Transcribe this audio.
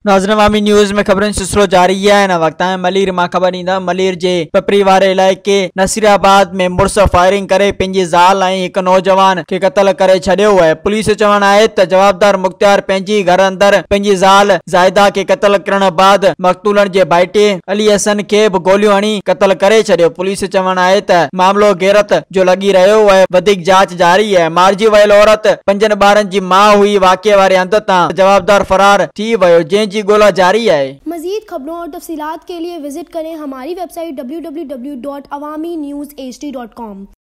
नाज़रीन, अवामी न्यूज़ में खबरनि सिलसिलो जारी है। न वक्त मलीर मां ख़बर ईंदा। मलीर जे पपरी वारे इलाइक़े नसीराबाद में मुड़स फायरिंग करे पंहिंजी ज़ाल ऐं हिक नौजवान के क़त्ल करे छॾियो है। पुलिस जो चवणु आहे त जवाबदार मुख्तियार पंहिंजी घर अंदर पंहिंजी ज़ाल ज़ाहिदा के क़त्ल करण बाद मक़तूलन जे भाइटे अली हसन के भी गोलियूं हणी क़त्ल करे छॾियो। पुलिस जो चवणु आहे त मामलो गैरत जो लगी रहियो है। वधीक जांच जारी है। मारिजी वयल औरत 5 ॿारनि जी मां हुई। वाक़े वारे हंध तां जवाबदार फरार थी वियो, जंहिंजी गोला जारी है। मज़ीद खबरों और तफसीलात के लिए विजिट करें हमारी वेबसाइट www.awamiNewsHD.com।